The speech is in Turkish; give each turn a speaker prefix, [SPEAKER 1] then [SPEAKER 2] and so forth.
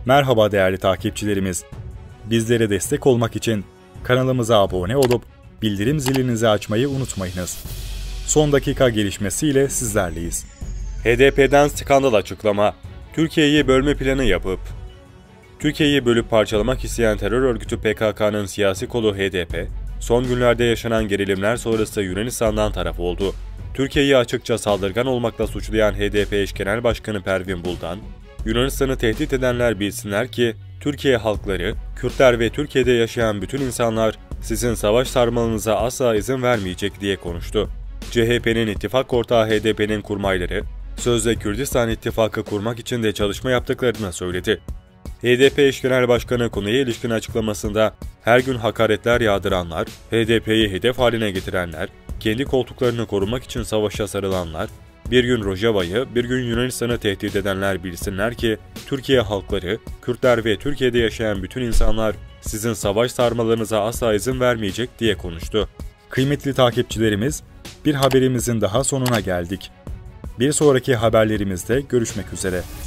[SPEAKER 1] Merhaba değerli takipçilerimiz. Bizlere destek olmak için kanalımıza abone olup bildirim zilinizi açmayı unutmayınız. Son dakika gelişmesiyle sizlerleyiz.
[SPEAKER 2] HDP'den skandal açıklama. Türkiye'yi bölme planı yapıp Türkiye'yi bölüp parçalamak isteyen terör örgütü PKK'nın siyasi kolu HDP, son günlerde yaşanan gerilimler sonrası Yunanistan'dan taraf oldu. Türkiye'yi açıkça saldırgan olmakla suçlayan HDP eş genel başkanı Pervin Buldan, Yunanistan'ı tehdit edenler bilsinler ki, Türkiye halkları, Kürtler ve Türkiye'de yaşayan bütün insanlar sizin savaş sarmalınıza asla izin vermeyecek diye konuştu. CHP'nin ittifak ortağı HDP'nin kurmayları, sözde Kürdistan ittifakı kurmak için de çalışma yaptıklarını söyledi. HDP eş genel başkanı konuya ilişkin açıklamasında, her gün hakaretler yağdıranlar, HDP'yi hedef haline getirenler, kendi koltuklarını korumak için savaşa sarılanlar, bir gün Rojava'yı, bir gün Yunanistan'ı tehdit edenler bilsinler ki, Türkiye halkları, Kürtler ve Türkiye'de yaşayan bütün insanlar sizin savaş sarmalarınıza asla izin vermeyecek diye konuştu.
[SPEAKER 1] Kıymetli takipçilerimiz, bir haberimizin daha sonuna geldik. Bir sonraki haberlerimizde görüşmek üzere.